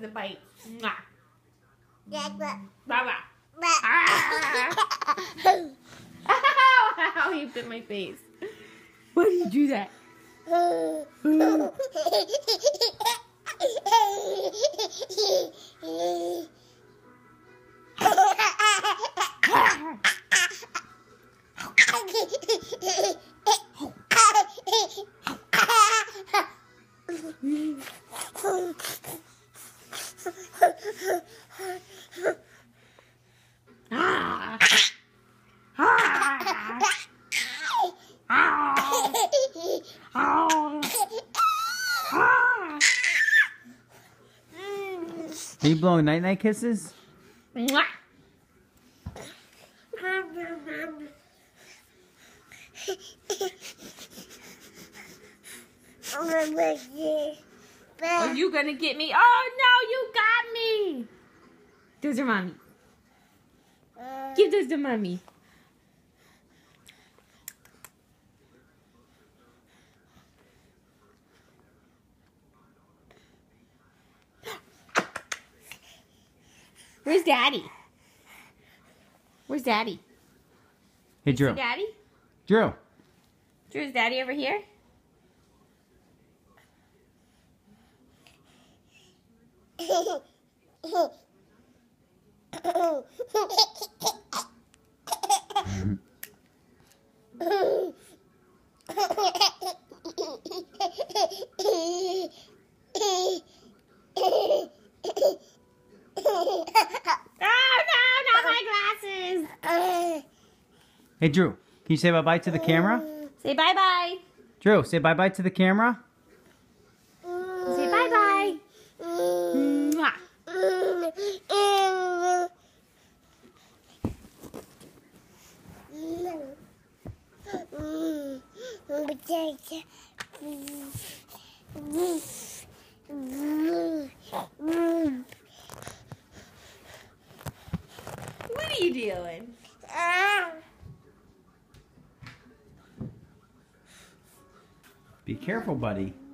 the bite. Mwah. Bye. Bye-bye. Ow, you bit my face. Why did you do that? Are you blowing night-night kisses? Mwah. Are you gonna get me? Oh no, you got me! Those are mommy. Give those to mommy. Where's Daddy? Where's Daddy? Hey, Drew. See Daddy? Drew. Drew, is Daddy over here? Hey, Drew. Can you say bye-bye to the camera? Say bye-bye. Drew, say bye-bye to the camera. Say bye-bye. Mwah. What are you doing? Be careful, buddy.